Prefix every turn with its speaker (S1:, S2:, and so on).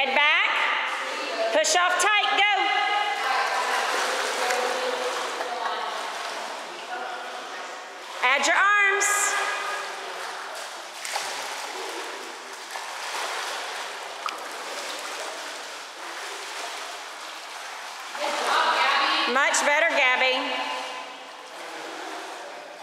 S1: Head back. Push off tight. Go. Add your arms. Good job, Gabby. Much better, Gabby.